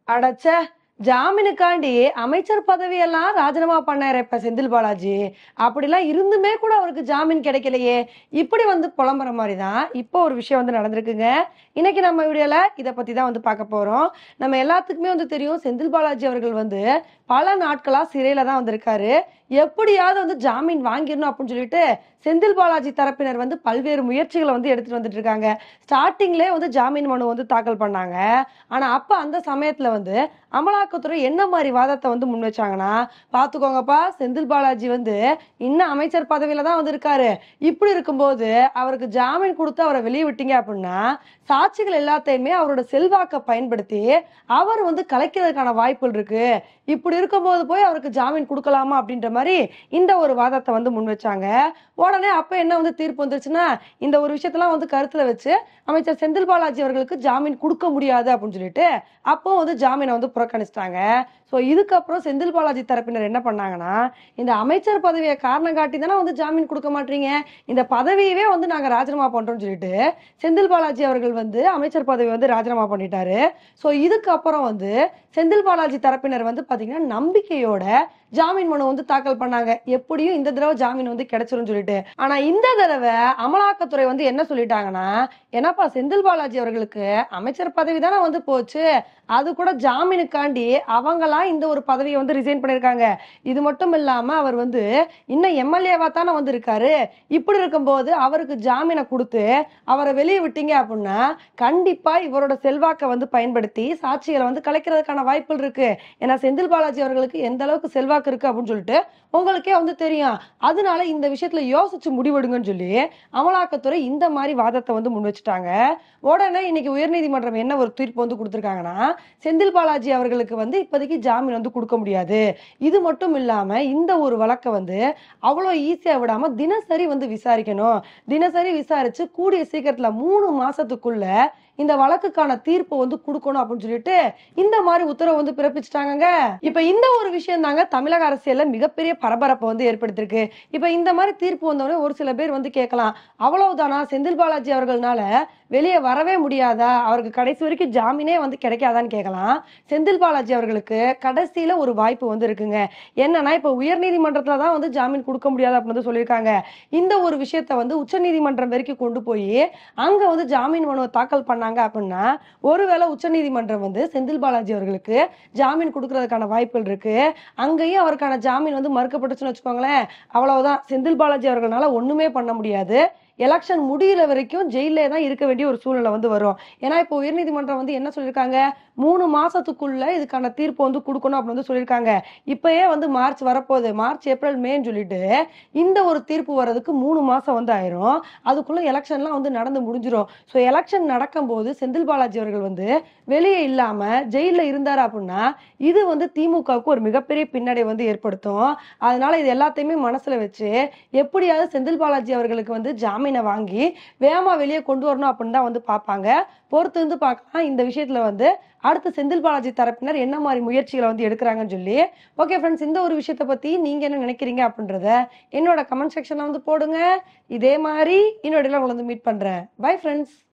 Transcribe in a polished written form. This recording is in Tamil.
அடச்சே! ஜாமீனுக்காண்டி அமைச்சர் பதவியெல்லாம் ராஜினாமா பண்ணாரே இப்ப செந்தில் பாலாஜி. அப்படிலாம் இருந்துமே கூட அவருக்கு ஜாமீன் கிடைக்கலையே! இப்படி வந்து புலம்புற மாரி தான் இப்போ ஒரு விஷயம் வந்து நடந்திருக்குங்க. இன்னைக்கு நம்ம வீடியோல இத பத்தி தான் வந்து பார்க்க போறோம். நம்ம எல்லாத்துக்குமே வந்து தெரியும் செந்தில் பாலாஜி அவர்கள் வந்து பல நாட்களா சிறையில தான் வந்திருக்காரு. எப்படியாவது வந்து ஜாமீன் வாங்கிரணும் அப்படின்னு சொல்லிட்டு செந்தில் பாலாஜி தரப்பினர் வந்து பல்வேறு முயற்சிகள வந்து எடுத்துட்டு வந்துட்டு இருக்காங்க. ஸ்டார்ட்டிங்லயே வந்து ஜாமீன் மனு வந்து தாக்கல் பண்ணாங்க. ஆனா அப்ப அந்த சமயத்துல வந்து அமலாக்கத்துறை என்ன மாரி வாதத்த வந்து முன் வச்சாங்கன்னா, "பாத்துக்கோங்கப்பா செந்தில் பாலாஜி வந்து இன்னும் அமைச்சர் பதவியில தான் வந்து இருக்காரு. இப்படி இருக்கும்போது அவருக்கு ஜாமீன் குடுத்து அவர வெளிய விட்டீங்க அப்படின்னா, சாட்சிகள் எல்லாத்தையுமே அவரோட செல்வாக்க பயன்படுத்தி அவர் வந்து கலைக்கிறதுக்கான வாய்ப்புகள் இருக்கு. இப்படி இருக்கும்போது போய் அவருக்கு ஜாமீன் குடுக்கலாமா?" அப்படின்ற மாரி இந்த ஒரு வாதத்த வந்து முன் வச்சாங்க. உடனே அப்ப என்ன வந்து தீர்ப்பு வந்துருச்சுன்னா, இந்த ஒரு விஷயத்தலாம் வந்து கருத்துல வச்சு அமைச்சர் செந்தில் பாலாஜி அவர்களுக்கு ஜாமீன் குடுக்க முடியாது அப்படின்னு சொல்லிட்டு, அப்போ வந்து ஜாமீன வந்து புறக்கணிச்சுட்டாங்க. ஸோ இதுக்கப்புறம் செந்தில் பாலாஜி தரப்பினர் என்ன பண்ணாங்கன்னா, இந்த அமைச்சர் பதவிய காரணம் காட்டி தானே வந்து ஜாமீன் குடுக்க மாட்றீங்க. இந்த பதவியவே வந்து நாங்க ராஜினாமா பண்றோம்னு சொல்லிட்டு, செந்தில் பாலாஜி அவர்கள் வந்து அமைச்சர் பதவிய வந்து ராஜினாமா பண்ணிட்டாரு. ஸோ இதுக்கப்புறம் வந்து செந்தில் பாலாஜி தரப்பினர் வந்து பாத்தீங்கன்னா, நம்பிக்கையோட ஜாமீன் மனு வந்து தாக்கல் பண்ணாங்க. எப்படியும் இந்த தடவ ஜாமீன் வந்து கிடைச்சிரும்னு சொல்லிட்டு. ஆனா இந்த தடவ அமலாக்கத்துறை வந்து என்ன சொல்லிட்டாங்கன்னா, "என்னப்பா செந்தில் பாலாஜி அவர்களுக்கு அமைச்சர் பதவி தானே வந்து போச்சு. அது கூட ஜாமீனுக்காண்டி அவங்களா இந்த ஒரு பதவிய வந்து ரிசைன் பண்ணியிருக்காங்க. இது மட்டும் இல்லாம அவர் வந்து இன்னும் எம்எல்ஏவா தானே வந்து இருக்காரு. இப்படி இருக்கும்போது அவருக்கு ஜாமீன குடுத்து அவர வெளிய விட்டீங்க அப்புட்னா, கண்டிப்பா இவரோட செல்வாக்க வந்து பயன்படுத்தி சாட்சிகள வந்து கலைக்கிறதுக்கான வாய்ப்புகள் இருக்கு. ஏன்னா செந்தில் பாலாஜி அவர்களுக்கு எந்த அளவுக்கு செல்வாக்கு இருக்கு அப்படின்னு சொல்லிட்டு உங்களுக்கே வந்து தெரியும். அதனால இந்த விஷயத்துல யோசிச்சு முடிவெடுங்கன்னு சொல்லி அமலாக்கத்துறை இந்த மாரி வாதத்த வந்து முன் வச்சுட்டாங்க. உடனே இன்னைக்கு உயர்நீதிமன்றம் என்ன ஒரு தீர்ப்பு வந்து குடுத்திருக்காங்கன்னா, செந்தில் பாலாஜி அவர்களுக்கு வந்து இப்போதைக்கு ஜாமீன் வந்து குடுக்க முடியாது. இது மட்டும் இல்லாம இந்த ஒரு வழக்க வந்து அவ்வளோ ஈஸியா விடாம தினசரி வந்து விசாரிக்கணும். தினசரி விசாரிச்சு கூடிய சீக்கிரத்துல 3 மாசத்துக்குள்ள இந்த வழக்குக்கான தீர்ப்பு வந்து குடுக்கணும் அப்படின்னு சொல்லிட்டு இந்த மாரி உத்தரவு வந்து பிறப்பிச்சுட்டாங்கங்க. இப்ப இந்த ஒரு விஷயம் தாங்க தமிழக அரசியல்ல மிகப்பெரிய பரபரப்ப வந்து ஏற்படுத்தியிருக்கு. இப்ப இந்த மாரி தீர்ப்பு வந்தோனே ஒரு சில பேர் வந்து கேட்கலாம். அவ்வளவுதானா செந்தில் பாலாஜி அவர்கள்னால வெளிய வரவே முடியாதா? அவருக்கு கடைசி வரைக்கும் ஜாமீனே வந்து கிடைக்காதான்னு கேட்கலாம். செந்தில் பாலாஜி அவர்களுக்கு கடைசியில ஒரு வாய்ப்பு வந்து இருக்குங்க. என்னன்னா, இப்ப உயர்நீதிமன்றத்துல தான் வந்து ஜாமீன் குடுக்க முடியாது அப்படின்னு வந்து சொல்லியிருக்காங்க. இந்த ஒரு விஷயத்த வந்து உச்சநீதிமன்றம் வரைக்கும் கொண்டு போயி, அங்க வந்து ஜாமீன் மனுவ தாக்கல் பண்ணாங்க அப்படின்னா, ஒருவேளை உச்சநீதிமன்றம் வந்து செந்தில் பாலாஜி அவர்களுக்கு ஜாமீன் குடுக்குறதுக்கான வாய்ப்புகள் இருக்கு. அங்கேயும் அவருக்கான ஜாமீன் வந்து மறுக்கப்பட்டுச்சுன்னு வச்சுக்கோங்களேன், அவ்வளவுதான். செந்தில் பாலாஜி அவர்கள்னால ஒண்ணுமே பண்ண முடியாது. எலக்ஷன் முடியிற வரைக்கும் ஜெயில்லயே தான் இருக்க வேண்டிய ஒரு சூழ்நிலை வந்து வரும். ஏன்னா, இப்போ உயர்நீதிமன்றம் வந்து என்ன சொல்லியிருக்காங்க, 3 மாசத்துக்குள்ள இதுக்கான தீர்ப்பு வந்து குடுக்கணும் அப்படின்னு வந்து சொல்லியிருக்காங்க. இப்பயே வந்து மார்ச் வரப்போகுது. மார்ச், ஏப்ரல், மேன்னு சொல்லிட்டு இந்த ஒரு தீர்ப்பு வர்றதுக்கு 3 மாசம் வந்து ஆயிரும். அதுக்குள்ள எலக்ஷன்லாம் வந்து நடந்து முடிஞ்சிரும். ஸோ எலக்ஷன் நடக்கும்போது செந்தில் பாலாஜி அவர்கள் வந்து வெளிய இல்லாம ஜெயில்ல இருந்தாரு அப்படின்னா, இது வந்து திமுகவுக்கு ஒரு மிகப்பெரிய பின்னடைவு வந்து ஏற்படுத்தும். அதனால இது எல்லாத்தையுமே மனசுல வச்சு, எப்படியாவது செந்தில் பாலாஜி அவர்களுக்கு வந்து ஜாமீன வாங்கி வேகமா வெளிய கொண்டு வரணும் அப்படின்னு தான் வந்து பார்ப்பாங்க. பொறுத்து இருந்து பார்க்கலாம். இந்த விஷயத்துல வந்து அடுத்து செந்தில் பாலாஜி தரப்பினர் என்ன மாரி முயற்சிகள வந்து எடுக்குறாங்கன்னு சொல்லி. ஓகே ஃபிரெண்ட்ஸ், இந்த ஒரு விஷயத்த பத்தி நீங்க என்ன நினைக்கிறீங்க அப்படின்றத என்னோட கமெண்ட் செக்ஷன்ல வந்து போடுங்க. இதே மாரி இன்னொரு உங்கள வந்து மீட் பண்றேன். Bye friends.